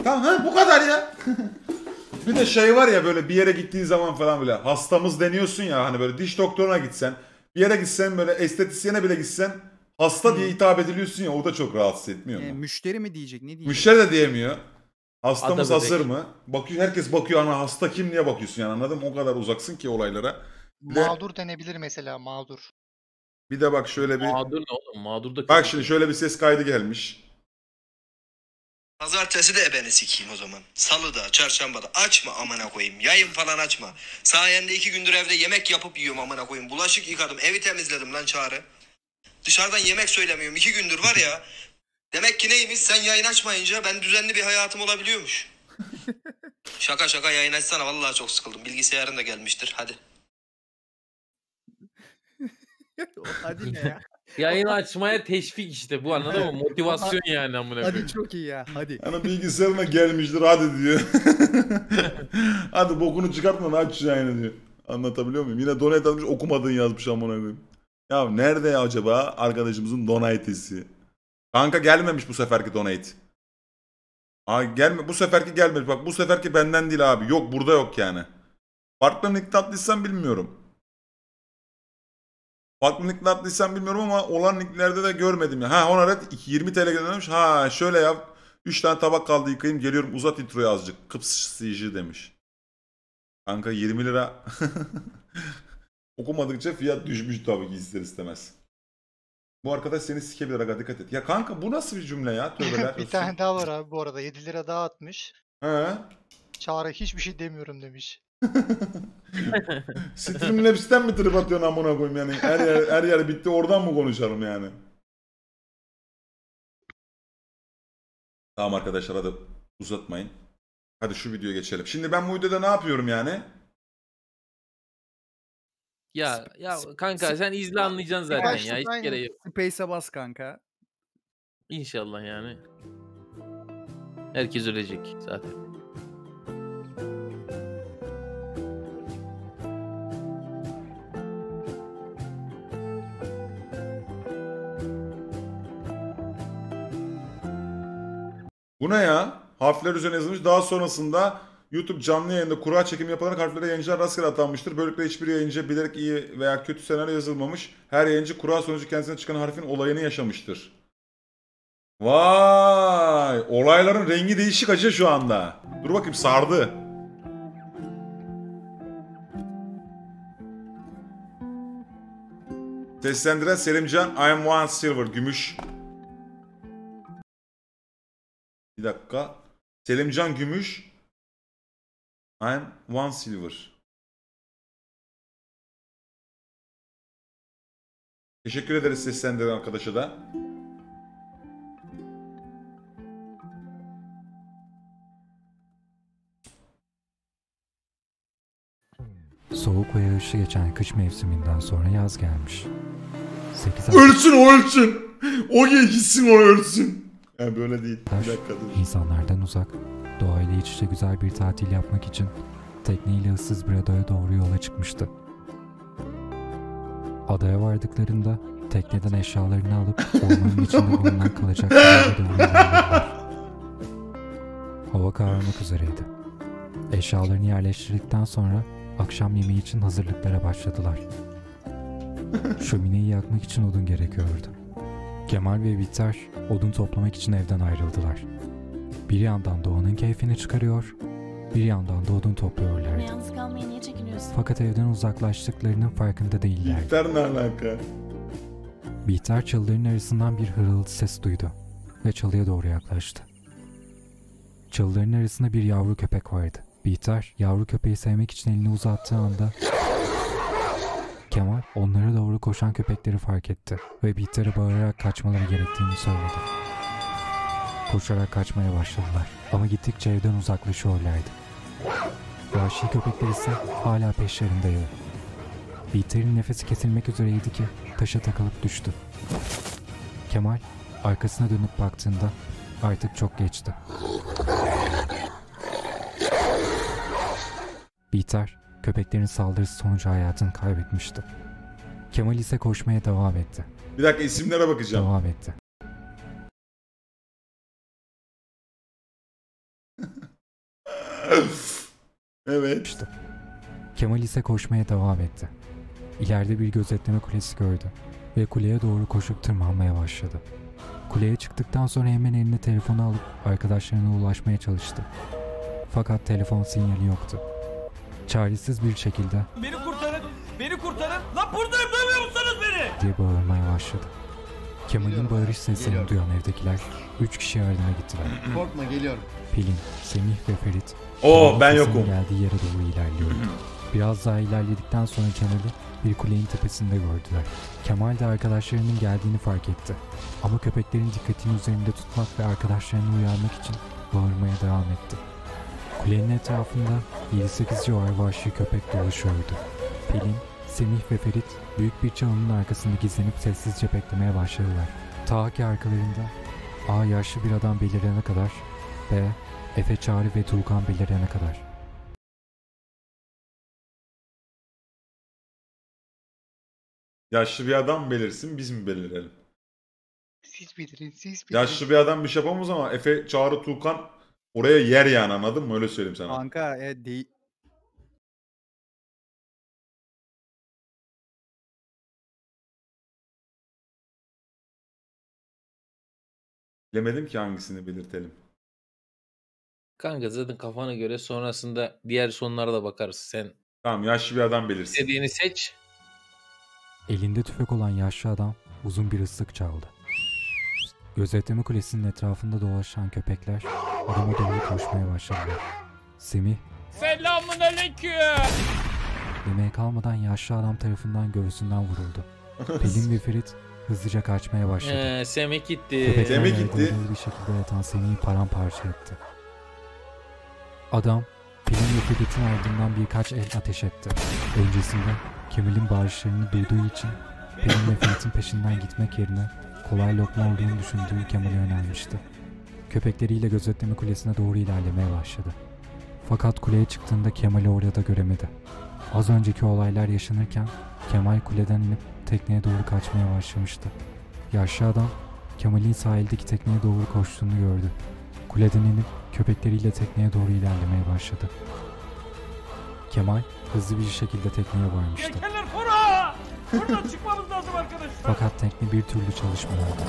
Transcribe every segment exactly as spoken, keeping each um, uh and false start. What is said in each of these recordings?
Tamam ha bu kadar ya. Bir de şey var ya böyle bir yere gittiğin zaman falan bile hastamız deniyorsun ya hani böyle diş doktoruna gitsen bir yere gitsen böyle estetisyene bile gitsen hasta diye hitap ediliyorsun ya o da çok rahatsız etmiyor mu? E, müşteri mi diyecek ne diyecek? Müşteri de diyemiyor. Hastamız Ada hazır bebek. mı? Bakıyor herkes bakıyor ana hasta kim diye bakıyorsun yani anladın mı? O kadar uzaksın ki olaylara. Bir de, Mağdur denebilir mesela mağdur. bir de bak şöyle bir Mağdur ne oğlum? Mağdur da bak kötü. şimdi şöyle bir ses kaydı gelmiş. Pazartesi de ebeni sikeyim o zaman. Salı da, çarşamba da açma amına koyayım. Yayın falan açma. Sayende iki gündür evde yemek yapıp yiyorum amına koyayım. Bulaşık yıkadım, evi temizledim lan Çağrı. Dışarıdan yemek söylemiyorum. iki gündür var ya. Demek ki neymiş sen yayın açmayınca ben düzenli bir hayatım olabiliyormuş. Şaka şaka yayın açsana vallahi çok sıkıldım. Bilgisayarın da gelmiştir hadi. Hadi ne ya? Yayını açmaya teşvik işte bu anladın mı? Motivasyon yani amına koyayım. Hadi çok iyi ya hadi. Yani bilgisayarına gelmiştir hadi diyor. Hadi bokunu çıkartma aç şu yayını diyor. Anlatabiliyor muyum? Yine donate atmış okumadığın yazmış amına koyayım. Ya nerede ya acaba arkadaşımızın donate'isi? Kanka gelmemiş bu seferki donate. Aa gelme bu seferki gelmemiş. Bak bu seferki benden değil abi. Yok burada yok yani. Farklı nickte attıysan bilmiyorum. Farklı nickte attıysan bilmiyorum ama olan nicklerde de görmedim ya. Ha ona red yirmi T L göndermiş. Ha şöyle yap. üç tane tabak kaldı yıkayayım geliyorum uzat introyu azıcık. Kıpsıcı demiş. Kanka yirmi lira. Okumadıkça fiyat düşmüş tabii ki ister istemez. Bu arkadaş seni sikebilir aga dikkat et. Ya kanka bu nasıl bir cümle ya? Tövbeler Bir olsun. tane daha var abi bu arada. yedi lira daha atmış. He. Çağrı hiçbir şey demiyorum demiş. Streamlabs'ten mi trip atıyorsun amına koyayım yani? Her yer, her yer bitti oradan mı konuşalım yani? Tamam arkadaşlar hadi uzatmayın. Hadi şu videoya geçelim. Şimdi ben bu videoda ne yapıyorum yani? Ya ya kanka sen izle anlayacaksın zaten ya. Hiç Aynen. gereği yok. Space'e bas kanka. İnşallah yani. Herkes ölecek zaten. Bu ne ya? Harfler üzerine yazılmış. Daha sonrasında YouTube canlı yayında kura çekimi yapılarak harflere yayıncılar rastgele atanmıştır. Böylelikle hiçbir yayıncı bilerek iyi veya kötü senaryo yazılmamış. Her yayıncı kura sonucu kendisine çıkan harfin olayını yaşamıştır. Vay! Olayların rengi değişik acı şu anda. Dur bakayım sardı. Seslendiren Selimcan I am one silver. Gümüş. Bir dakika. Selimcan Gümüş. I am one silver. Teşekkür ederiz seslendiren arkadaşa da. Soğuk ve yağışlı geçen kış mevsiminden sonra yaz gelmiş. sekiz ay Ölsün o ölsün. O gitsin o ölsün. Yani böyle değil. Bir dakika dur. insanlardan uzak, doğayla iç içe güzel bir tatil yapmak için tekneyle ıssız bir adaya doğru yola çıkmıştı. Adaya vardıklarında tekneden eşyalarını alıp ormanın içinde bulunan kalacak bir yere doğru ilerlediler. Hava kararmak üzereydi. Eşyalarını yerleştirdikten sonra akşam yemeği için hazırlıklara başladılar. Şömineyi yakmak için odun gerekiyordu. Kemal ve Bihter odun toplamak için evden ayrıldılar. Bir yandan doğanın keyfini çıkarıyor, bir yandan da odun topluyorlardı. Yalnız kalmaya niye çekiniyorsun? Fakat evden uzaklaştıklarının farkında değillerdi. Bihter ne alaka? Bihter çalıların arasından bir hırıltı ses duydu ve çalıya doğru yaklaştı. Çalıların arasında bir yavru köpek vardı. Bihter yavru köpeği sevmek için elini uzattığı anda Kemal onlara doğru koşan köpekleri fark etti ve Bihter'e bağırarak kaçmaları gerektiğini söyledi. Koşarak kaçmaya başladılar ama gittikçe evden uzaklaşıyorlardı. Vahşi köpekler ise hala peşlerindeydi. Bihter'in nefesi kesilmek üzereydi ki taşa takılıp düştü. Kemal arkasına dönüp baktığında artık çok geçti. Bihter köpeklerin saldırısı sonucu hayatını kaybetmişti. Kemal ise koşmaya devam etti. Bir dakika isimlere bakacağım. Devam etti. Evet. Kemal ise koşmaya devam etti. İleride bir gözetleme kulesi gördü ve kuleye doğru koşup tırmanmaya başladı. Kuleye çıktıktan sonra hemen eline telefonu alıp arkadaşlarına ulaşmaya çalıştı. Fakat telefon sinyali yoktu. Çaresiz bir şekilde Beni kurtarın! Beni kurtarın! Lan buradayım, duymuyor musunuz beni? diye bağırmaya başladı. Kemal'in bağırış seslerini duyan evdekiler üç kişi yardıma gittiler. Korkma, geliyorum. Pelin, Semih ve Ferit Oo Kemal'in ben sesinin yokum. geldiği yere doğru ilerliyordu. Biraz daha ilerledikten sonra Kemal'i bir kulenin tepesinde gördüler. Kemal de arkadaşlarının geldiğini fark etti. Ama köpeklerin dikkatini üzerinde tutmak ve arkadaşlarını uyarmak için bağırmaya devam etti. Kulenin etrafında yedi sekiz civarı vahşi köpek dolaşıyordu. Pelin, Semih ve Ferit büyük bir çalının arkasında gizlenip sessizce beklemeye başladılar. Ta ki arkalarında A yaşlı bir adam belirene kadar, B Efe, Çağrı ve Tuğkan belirene kadar. Yaşlı bir adam belirsin, biz mi belirelim? Siz bilirin, siz bilirin. Yaşlı bir adam bir şey yapamaz ama Efe, Çağrı, Tuğkan oraya yer yani, anladın mı? Öyle söyleyeyim sana. Kanka e, değil. Bilemedim ki hangisini belirtelim. Kanka zaten kafana göre sonrasında diğer sonlara da bakarız. Sen Tamam, yaşlı bir adam belirsin. istediğini seç. Elinde tüfek olan yaşlı adam uzun bir ıslık çaldı. Gözetleme kulesinin etrafında dolaşan köpekler adama doğru koşmaya başladılar. Semih, Selamun aleyküm! yemeğe kalmadan yaşlı adam tarafından göğsünden vuruldu. Pelin ve Ferit hızlıca kaçmaya başladı. Ee, Semih gitti. Köpekler Semih yerde gitti. ölü bir şekilde yatan Semih'i paramparça etti. Adam, Pelin ve Ferit'in ardından birkaç el ateş etti. Öncesinde Kemal'in bağırışlarını duyduğu için Pelin ve Ferit'in peşinden gitmek yerine kolay lokma olduğunu düşündüğü Kemal'e yönelmişti. Köpekleriyle gözetleme kulesine doğru ilerlemeye başladı. Fakat kuleye çıktığında Kemal'i orada göremedi. Az önceki olaylar yaşanırken Kemal kuleden inip tekneye doğru kaçmaya başlamıştı. Yaşlı adam Kemal'in sahildeki tekneye doğru koştuğunu gördü. Kuleden inip köpekleriyle tekneye doğru ilerlemeye başladı. Kemal hızlı bir şekilde tekneye varmıştı. Yelkenler fora! Buradan çıkmamız lazım arkadaşlar. Fakat tekne bir türlü çalışmıyordu.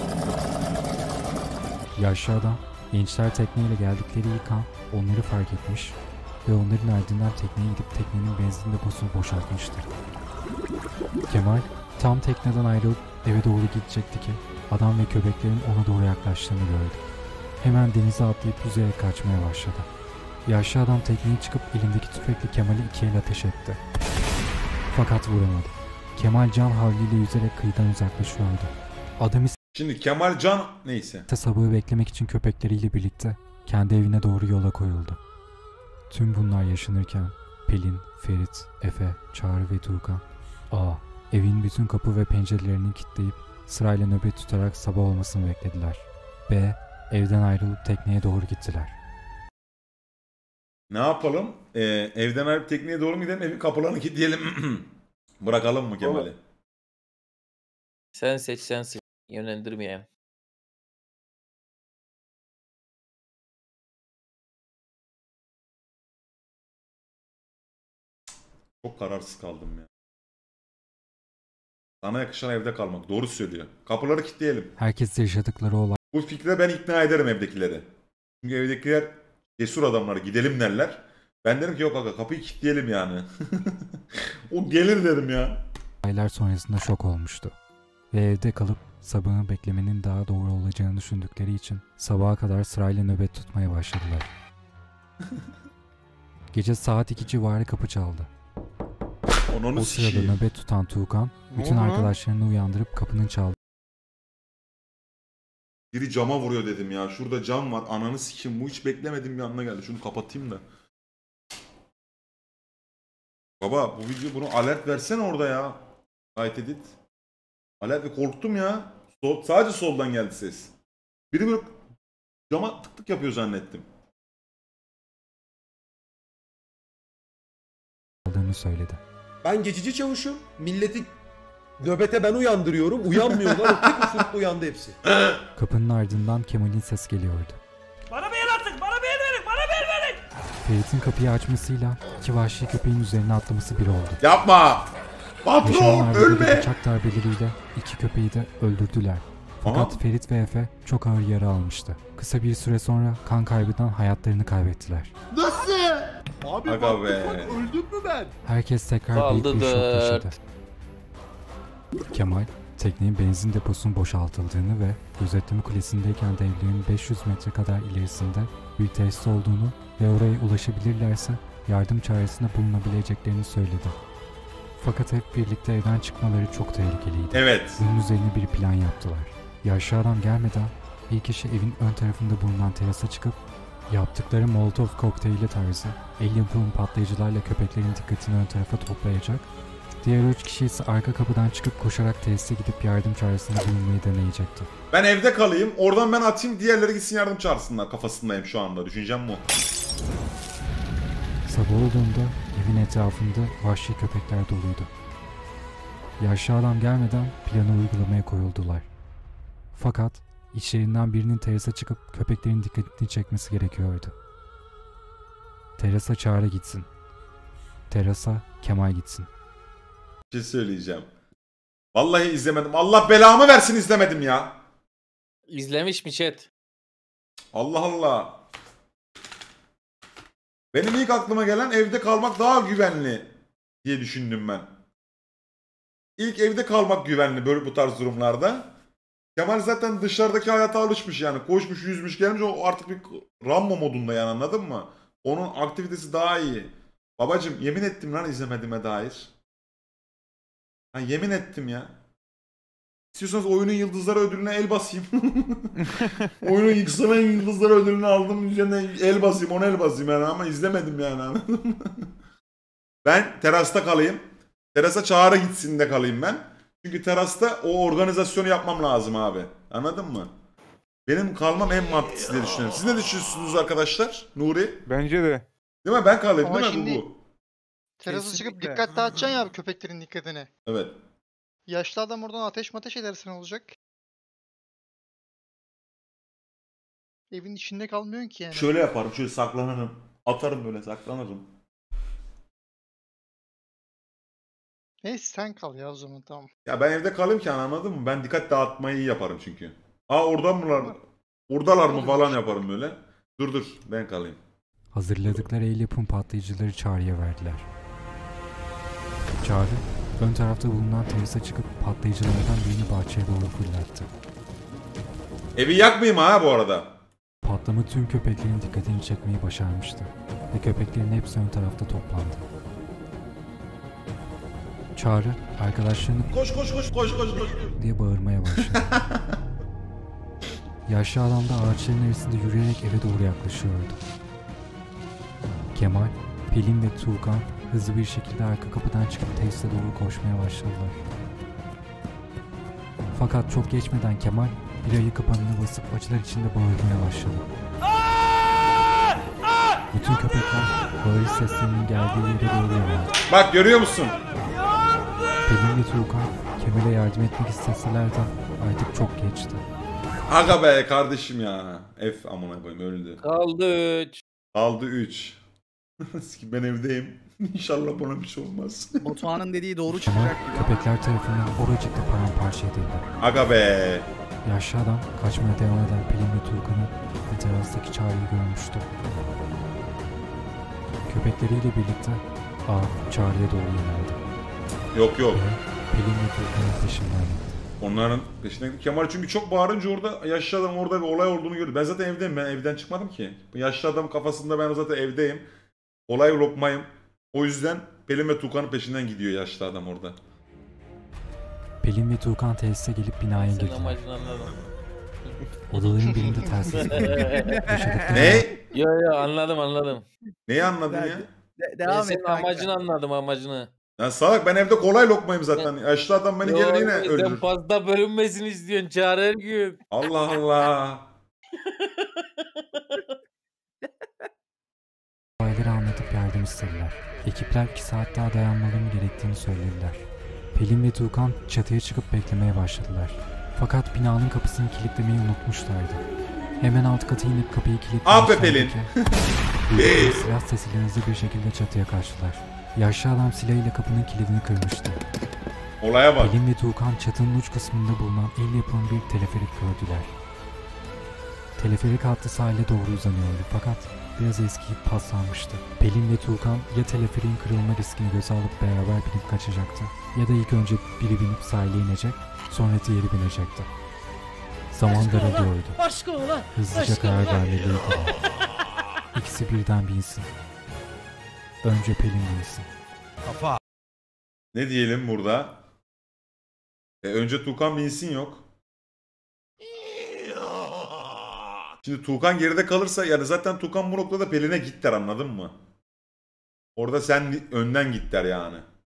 Yaşlı adam gençler tekneyle geldikleri ilk an onları fark etmiş ve onların ardından tekneye gidip teknenin benzin deposunu boşaltmıştı. Kemal tam tekneden ayrılıp eve doğru gidecekti ki adam ve köpeklerin ona doğru yaklaştığını gördü. Hemen denize atlayıp yüzerek kaçmaya başladı. Yaşlı adam tekneye çıkıp elindeki tüfekle Kemal'i iki el ateş etti. Fakat vuramadı. Kemal can havliyle yüzerek kıyıdan uzaklaşıyordu. Adam Şimdi Kemal Can neyse. ise sabahı beklemek için köpekleriyle birlikte kendi evine doğru yola koyuldu. Tüm bunlar yaşanırken Pelin, Ferit, Efe, Çağrı ve Tuğkan A. Evin bütün kapı ve pencerelerini kilitleyip sırayla nöbet tutarak sabah olmasını beklediler. B. Evden ayrılıp tekneye doğru gittiler. Ne yapalım? Ee, evden ayrılıp tekneye doğru mu gidelim? Evin kapılarını kilitleyelim. Bırakalım mı Kemal'i? Sen seç, sen seç. Yönlendirmeyen. Çok kararsız kaldım ya. Sana yakışan evde kalmak. Doğru söylüyor. Kapıları kilitleyelim. Herkes yaşadıkları olay Bu fikre ben ikna ederim evdekileri. Çünkü evdekiler cesur adamlar, gidelim derler. Ben derim ki yok aga, kapıyı kilitleyelim yani. O gelir derim ya. Aylar sonrasında şok olmuştu. Ve evde kalıp sabahı beklemenin daha doğru olacağını düşündükleri için sabaha kadar sırayla nöbet tutmaya başladılar. Gece saat iki civarı kapı çaldı. Onu O sırada nöbet tutan Tuğkan bütün oldu lan? arkadaşlarını uyandırıp kapının çaldığını Biri cama vuruyor dedim ya. Şurada cam var. Ananı sikeyim. Bu hiç beklemedim bir anda geldi. Şunu kapatayım da. Baba bu video, bunu alert versene orada ya. Gayet edit. Alert ve korktum ya. Sol, sadece soldan geldi ses. Biri böyle cama tık tık yapıyor zannettim. söyledi. Ben geçici çavuşum. Milleti nöbete ben uyandırıyorum. Uyanmıyorlar. O tek osurukla uyandı hepsi. Kapının ardından Kemal'in ses geliyordu. Bana bir el atın, bana bir el verin, bana bir el Ferit'in kapıyı açmasıyla iki vahşi köpeğin üzerine atlaması bir oldu. Yapma. Patron Yaşanan ölme. arbedeki bıçak darbeleriyle iki köpeği de öldürdüler. Fakat Aha. Ferit ve Efe çok ağır yara almıştı. Kısa bir süre sonra kan kaybından hayatlarını kaybettiler. Nasıl? Abi Aga what be. the fuck, öldüm mü ben? Herkes tekrar büyük Kaldı bir şok dört. yaşadı. Kemal, teknenin benzin deposunun boşaltıldığını ve gözetleme kulesindeyken devlerin beş yüz metre kadar ilerisinde bir tesis olduğunu ve oraya ulaşabilirlerse yardım çaresinde bulunabileceklerini söyledi. Fakat hep birlikte evden çıkmaları çok tehlikeliydi. Evet. Bunun üzerine bir plan yaptılar. Yaşlı adam gelmeden bir kişi evin ön tarafında bulunan terasa çıkıp yaptıkları Molotov kokteyli tarzı el yapımı patlayıcılarla köpeklerin dikkatini ön tarafa toplayacak. Diğer üç kişi ise arka kapıdan çıkıp koşarak tesise gidip yardım çağrısında bulunmayı deneyecekti. Ben evde kalayım. Oradan ben atayım. Diğerleri gitsin yardım çağırsınlar. Kafasındayım şu anda. Düşüncem bu. Sabah olduğunda evin etrafında vahşi köpekler doluydu. Yaşlı adam gelmeden planı uygulamaya koyuldular. Fakat içlerinden birinin terasa çıkıp köpeklerin dikkatini çekmesi gerekiyordu. Terasa Çağrı gitsin. Terasa Kemal gitsin. Bir şey söyleyeceğim. Vallahi izlemedim. Allah belamı versin izlemedim ya. İzlemiş mi chat? Allah Allah. Benim ilk aklıma gelen evde kalmak daha güvenli diye düşündüm ben. İlk evde kalmak güvenli böyle bu tarz durumlarda. Kemal zaten dışarıdaki hayata alışmış yani. Koşmuş, yüzmüş, gelmiş, o artık bir Rambo modunda yani, anladın mı? Onun aktivitesi daha iyi. Babacım yemin ettim lan izlemediğime dair. Ha, yemin ettim ya. İstiyorsanız oyunun yıldızları ödülüne el basayım. Oyunun yıksamayan yıldızları ödülünü aldım. Üzerine el basayım, ona el basayım yani, ama izlemedim yani, anladın mı? Ben terasta kalayım. Terasa Çağrı gitsin de kalayım ben. Çünkü terasta o organizasyonu yapmam lazım abi. Anladın mı? Benim kalmam en mantıklısı diye düşünüyorum. Siz ne düşünüyorsunuz arkadaşlar? Nuri? Bence de. Değil mi? Ben kalayım Ama değil mi şimdi- bu? Terasa çıkıp Kesinlikle. dikkat dağıtacaksın ya abi köpeklerin dikkatini. Evet. Yaşlı adam oradan ateş mateş ederse ne olacak? Evin içinde kalmıyorsun ki yani. Şöyle yaparım. Şöyle saklanırım. Atarım böyle, saklanırım. Neyse sen kal ya o zaman, tamam. Ya ben evde kalayım ki, anladın mı? Ben dikkat dağıtmayı iyi yaparım çünkü. Aa oradan mılar? Oradalar mı falan yaparım böyle. Dur dur ben kalayım. Hazırladıkları el yapım patlayıcıları Çağrı'ya verdiler. Çağrı, ön tarafta bulunan terasa çıkıp patlayıcılardan birini bahçeye doğru fırlattı. Evi yakmayayım ha bu arada. Patlama tüm köpeklerin dikkatini çekmeyi başarmıştı ve köpeklerin hepsi ön tarafta toplandı. Çağrı, arkadaşlarını Koş koş koş koş koş koş. diye bağırmaya başladı. Yaşlı adam da ağaçların arasında yürüyerek eve doğru yaklaşıyordu. Kemal, Pelin ve Tuğkan hızlı bir şekilde arka kapıdan çıkıp tesise doğru koşmaya başladılar. Fakat çok geçmeden Kemal bir ayı kapanına basıp acılar içinde bağırmaya başladı. Bütün köpekler bağırış seslerinin geldiği yere doğru yöneldi. Bak görüyor musun? Pelin ve Tuğkan Kemal'e yardım etmek isteseler de artık çok geçti. Aga be kardeşim ya. F amına koyayım, öldü. Kaldı üç. Aldı üç. Ben evdeyim. İnşallah bana bir şey olmaz. Batuhan'ın dediği doğru Kemal çıkacak gibi. köpekler tarafından oracıkta paramparça edildi. Aga be. Yaşlı adam kaçmaya devam eden Pelin ve Tuğkan'ı ve terastaki Çağrı'yı görmüştü. Köpekleriyle birlikte ağ Çağrı'ya doğru yöneldi. Yok yok. Ve Pelin ve Tuğkan'ın peşinden gitti. Onların peşinden gitti. Kemal çünkü çok bağırınca orada yaşlı adam orada bir olay olduğunu gördü. Ben zaten evdeyim. Ben evden çıkmadım ki. Bu yaşlı adam kafasında ben zaten evdeyim. Olay lokmayım. O yüzden Pelin ve Tuğkan'ın peşinden gidiyor yaşlı adam orada. Pelin ve Tuğkan tesise gelip binaya Senin girdiler. amacını anladım. Odaların birinde telsiz kuruldu. Yaşadıkları Ne? Yo yo anladım anladım. Neyi anladın Nerede? ya? De- Ben devam et senin kanka. amacını anladım amacını. Ya salak, ben evde kolay lokmayım zaten. Yaşlı adam beni gelir yine Yo, Sen öldürür. fazla bölünmesini istiyorsun Çağrı her gün. Allah Allah. olayları anlatıp yardım istediler. Ekipler iki saat daha dayanmalarının gerektiğini söylediler. Pelin ve Tuğkan çatıya çıkıp beklemeye başladılar. Fakat binanın kapısını kilitlemeyi unutmuşlardı. Hemen alt kata inip kapıyı kilitleyen Ah be Pelin. içerideki Bir silah sesiyle hızlı bir şekilde çatıya kaçtılar. Yaşlı adam silahıyla kapının kilidini kırmıştı. Olaya bak. Pelin ve Tuğkan çatının uç kısmında bulunan el yapımı bir teleferik gördüler. Teleferik hattı sahile doğru uzanıyordu fakat biraz eskiyip paslanmıştı. Pelin ve Tuğkan ya teleferiğin kırılma riskini göze alıp beraber binip kaçacaktı ya da ilk önce biri binip sahile inecek, sonra diğeri binecekti. Zaman daralıyordu. Hızlıca karar vermeliydi. İkisi birden binsin. Önce Pelin binsin. Ne diyelim burada? E, önce Tuğkan binsin yok. Şimdi Tuğkan geride kalırsa yani zaten Tuğkan bu noktada Pelin'e git der, anladın mı? Orada sen önden git der yani.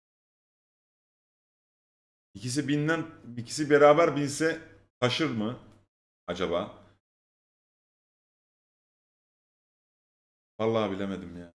İkisi binden, ikisi beraber binse taşır mı acaba? Vallahi bilemedim ya.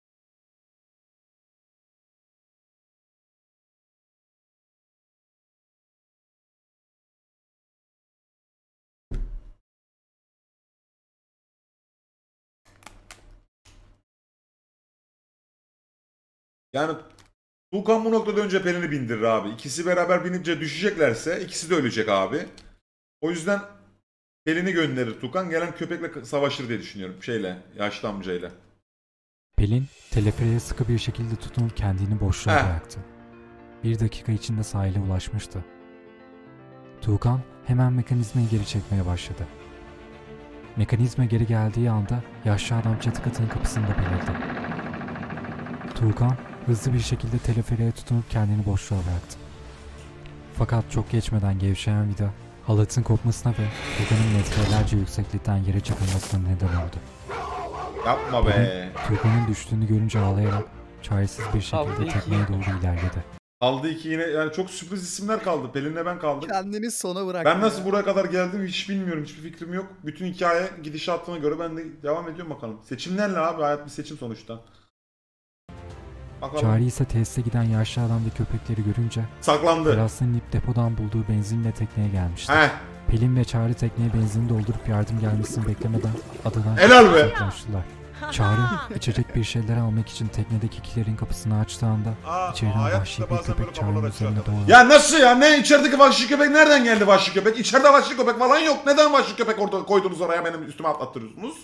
Yani Tuğkan bu noktada önce Pelin'i bindirir abi. İkisi beraber binince düşeceklerse ikisi de ölecek abi. O yüzden Pelin'i gönderir Tuğkan. Gelen köpekle savaşır diye düşünüyorum. Şeyle, yaşlı amcayla. Pelin teleferiğe sıkı bir şekilde tutunup kendini boşluğa Heh. bıraktı. Bir dakika içinde sahile ulaşmıştı. Tuğkan hemen mekanizmayı geri çekmeye başladı. Mekanizma geri geldiği anda yaşlı adam çatı katının kapısında belirdi. Tuğkan hızlı bir şekilde teleferiğe tutunup kendini boşluğa bıraktı. Fakat çok geçmeden gevşeyen vida halatın kopmasına ve Tuğkan'ın metrelerce yükseklikten yere çakılmasına neden oldu. Yapma be. Tuğkan'ın düştüğünü görünce ağlayarak çaresiz bir şekilde Kaldı tekneye iki. doğru ilerledi. Kaldı iki yine, yani çok sürpriz isimler kaldı. Pelin'le ben kaldık. Kendini sona bırak. Ben nasıl buraya kadar geldim hiç bilmiyorum. Hiçbir fikrim yok. Bütün hikaye gidişatına göre ben de devam ediyorum bakalım. Seçimlerle abi, hayat bir seçim sonuçta. Bakalım. Çağrı ise tesise giden yaşlı adam ve köpekleri görünce Saklandı. Eras'ın ip depodan bulduğu benzinle tekneye gelmişti. Heh. Pelin ve Çağrı tekneye benzin doldurup yardım gelmesini beklemeden adadan Helal be. uzaklaştılar. Çağrı içecek bir şeyler almak için teknedekilerin kapısını açtığı anda Aa, içeriden hayat vahşi işte bir bazen böyle köpek Çağrı'nın kafalar üzerine açıyor. doğru. Ya nasıl ya? Ne içerideki vahşi köpek nereden geldi vahşi köpek? İçeride vahşi köpek falan yok. Neden vahşi köpek orada koydunuz oraya benim üstüme atlattırıyorsunuz?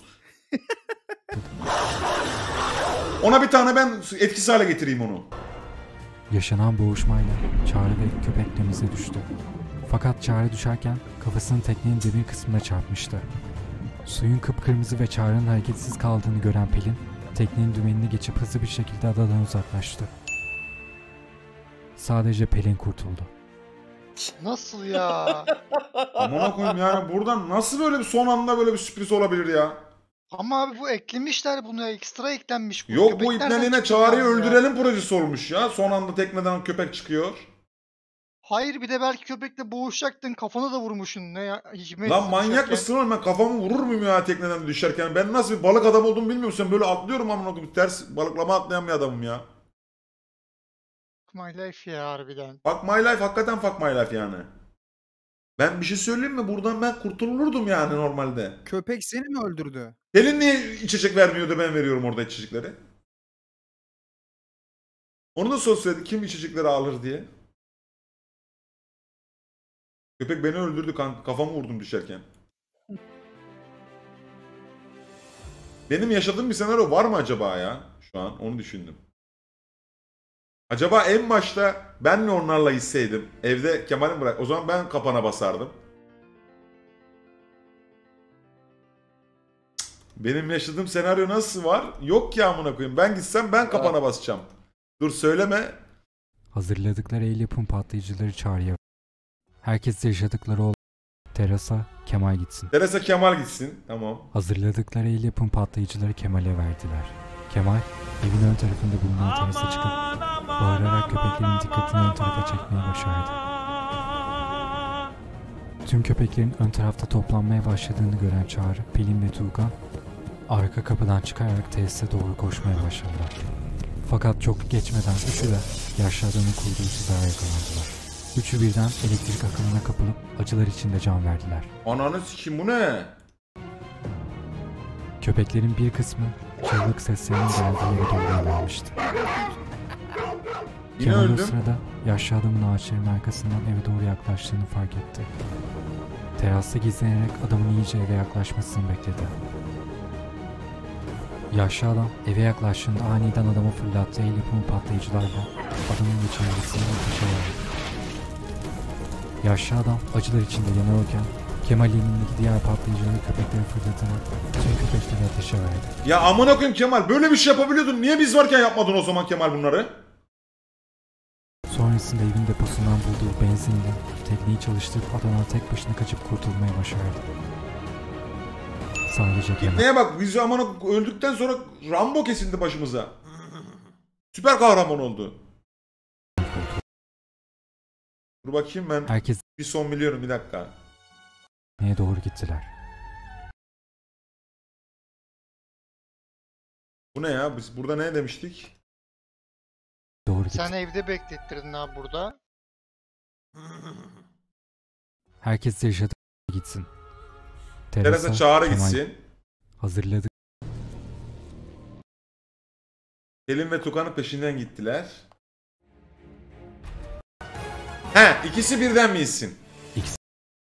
Ona bir tane ben etkisiz hale getireyim onu. Yaşanan boğuşmayla Çağrı ve köpek denize düştü. Fakat Çağrı düşerken kafasını teknenin demir kısmına çarpmıştı. Suyun kıpkırmızı ve Çağrı'nın hareketsiz kaldığını gören Pelin, teknenin dümenini geçip hızlı bir şekilde adadan uzaklaştı. Sadece Pelin kurtuldu. Nasıl ya? Amına koyayım yani buradan nasıl böyle bir son anda böyle bir sürpriz olabilir ya? Ama abi bu eklemişler bunu ya. Ekstra eklenmiş. Bu Yok köpek bu nereden ipten yine çıktı Çağrı'yı ya? öldürelim projesi olmuş ya. Son anda tekneden köpek çıkıyor. Hayır bir de belki köpekle boğuşacaktın. Kafana da vurmuşsun. Ne ya? Hikmet Lan manyak düşerken. mısın oğlum, ben kafamı vurur muyum ya tekneden düşerken? Ben nasıl bir balık adam olduğumu bilmiyorum, sen böyle atlıyorum amına koyayım, ters balıklama atlayan bir adamım ya. My life ya harbiden. Fuck my life, hakikaten fuck my life yani. Ben bir şey söyleyeyim mi? Buradan ben kurtulurdum yani normalde. Köpek seni mi öldürdü? Pelin niye içecek vermiyordu, ben veriyorum orada içecekleri? Onu da sor söyledi, kim içecekleri alır diye. Köpek beni öldürdü kanka, kafamı vurdum düşerken. Benim yaşadığım bir senaryo var mı acaba ya? Şu an onu düşündüm. Acaba en başta ben mi onlarla hisseydim? Evde Kemal'im bırak. O zaman ben kapana basardım. Benim yaşadığım senaryo nasıl var? Yok ki amına koyayım. Ben gitsem ben kapana basacağım. Dur söyleme. Hazırladıkları el yapım patlayıcıları Çağrı'ya. Herkes yaşadıkları o terasa Kemal gitsin. Teresa Kemal gitsin. Tamam. Hazırladıkları el yapım patlayıcıları Kemal'e verdiler. Kemal evin ön tarafında bulunan terasa çıkıp bağırarak köpeklerin dikkatini ön tarafa çekmeye başardı. Tüm köpeklerin ön tarafta toplanmaya başladığını gören Çağrı, Pelin ve Tuğkan arka kapıdan çıkarak tesise doğru koşmaya başladılar. Fakat çok geçmeden üçü de yaşlı adamın kurduğu tuzağa yakalandılar. Üçü birden elektrik akımına kapılıp acılar içinde can verdiler. Ananı sikim bu ne? Köpeklerin bir kısmı çığlık seslerinin geldiği yere doğru yönelmişti. Yine Kemal o öldüm. sırada yaşlı adamın ağaçların arkasından eve doğru yaklaştığını fark etti. Terasta gizlenerek adamın iyice eve yaklaşmasını bekledi. Yaşlı adam eve yaklaştığında aniden adamı fırlattığı el yapımı patlayıcılarla adamın geçirmesini ateşe verdi. Yaşlı adam acılar içinde yanıyorken Kemal elindeki diğer patlayıcıları köpeklere fırlatarak tüm köpekleri ateşe verdi. Ya amına koyayım Kemal, böyle bir şey yapabiliyordun. Niye biz varken yapmadın o zaman Kemal bunları? Sonrasında evin deposundan bulduğu benzinle tekneyi çalıştırıp adadan tek başına kaçıp kurtulmayı başardı. Sadece Kemal. Neye bak, biz amına öldükten sonra Rambo kesildi başımıza. Süper kahraman oldu. Dur bakayım ben. Herkes Bir son biliyorum, bir dakika. neye doğru gittiler. Bu ne ya? Biz burada ne demiştik? Doğru gitti. Sen evde beklettirdin abi burada. Herkes de yaşadığı gitsin. Terasa çağrı Kemal gitsin. hazırladı. Selim ve Tukan'ın peşinden gittiler. He, ikisi birden mi gitsin? İkisi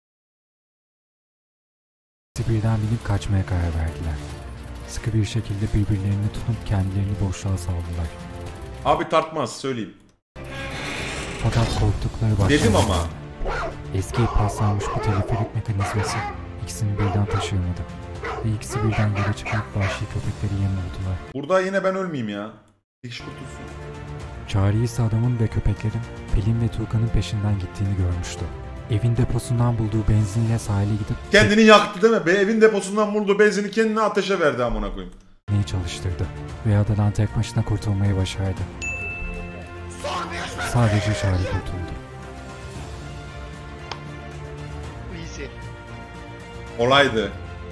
birden binip kaçmaya karar verdiler. Sıkı bir şekilde birbirlerini tutup kendilerini boşluğa saldılar. Abi tartmaz, söyleyeyim. Fakat korktukları başladı. Dedim ama. Eski paslanmış bu teleferik mekanizması ikisini birden taşıyamadı. Ve ikisi birden yere çıkıp vahşi köpekleri yem oldular. Burada yine ben ölmeyeyim ya. Bir kişi kurtulsun. Çağrı ise adamın ve köpeklerin Pelin ve Tuğkan'ın peşinden gittiğini görmüştü. Evin deposundan bulduğu benzinle sahile gidip Kendini yaktı değil mi? Be evin deposundan bulduğu benzini kendine ateşe verdi amına koyayım. tekneyi çalıştırdı ve adadan tek başına kurtulmayı başardı. Sadece Çağrı kurtuldu. Easy. Olaydı.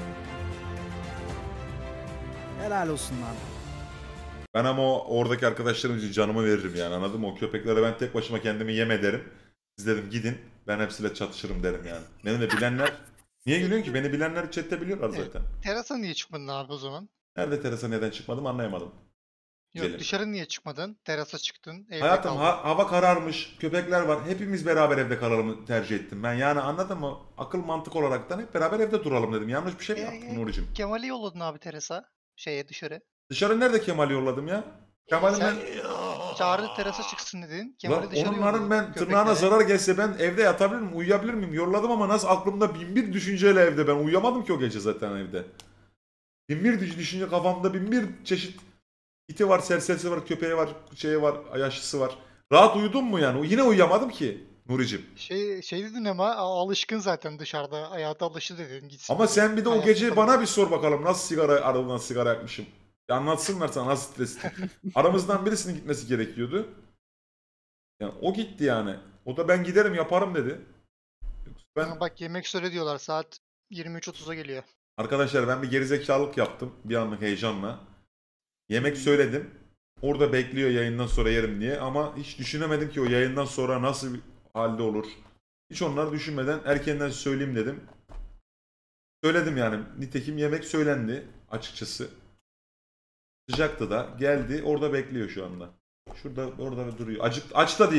Helal olsun lan. Ben ama o, oradaki arkadaşlarım için canımı veririm yani, anladın mı? O köpeklere ben tek başıma kendimi yem ederim. Siz dedim gidin, ben hepsiyle çatışırım derim yani. Beni de bilenler... Niye gülüyorsun ki? Beni bilenler chatte biliyorlar zaten. Terasa niye çıkmadın abi o zaman? Nerede terasa neden çıkmadım anlayamadım. Yok Güzelim. dışarı niye çıkmadın? Terasa çıktın. Evde Hayatım kaldın. ha- hava kararmış, köpekler var. Hepimiz beraber evde kalalım tercih ettim ben. Yani anladın mı? Akıl mantık olaraktan hep beraber evde duralım dedim. Yanlış bir şey mi Ee, yaptım e, Nuri'cim? Kemal'i yolladın abi terasa. Şeye dışarı. Dışarı nerede Kemal'i yolladım ya? Kemal'i Sen ben... çağrı terasa çıksın dedin. Lan Kemal'i dışarı onların yolladın. ben tırnağına köpeklere. zarar gelse ben evde yatabilir miyim, uyuyabilir miyim? Yolladım ama nasıl aklımda bin bir düşünceyle evde, ben uyuyamadım ki o gece zaten evde. Bin bir düş- düşünce kafamda, bin bir çeşit iti var, serserisi var, köpeği var, şeyi var, yaşlısı var. Rahat uyudum mu yani? Yine uyuyamadım ki Nuri'cim. Şey, şey dedin ama a- alışkın zaten dışarıda. Hayata alıştı dedin. Gitsin. Ama sen bir de o Hayatta gece tabii. bana bir sor bakalım, nasıl sigara aradan sigara yakmışım. Ya anlatsınlar sana nasıl stresli. Aramızdan birisinin gitmesi gerekiyordu. Yani o gitti yani. O da ben giderim yaparım dedi. Ben Ama bak yemek söyle diyorlar. Saat yirmi üç otuza geliyor. Arkadaşlar ben bir gerizekalılık yaptım bir anlık heyecanla. Yemek söyledim. Orada bekliyor yayından sonra yerim diye ama hiç düşünemedim ki o yayından sonra nasıl bir halde olur. Hiç onları düşünmeden erkenden söyleyeyim dedim. Söyledim yani. Nitekim yemek söylendi açıkçası. Sıcaktı da geldi, orada bekliyor şu anda. Şurada orada duruyor. Acık aç da değil.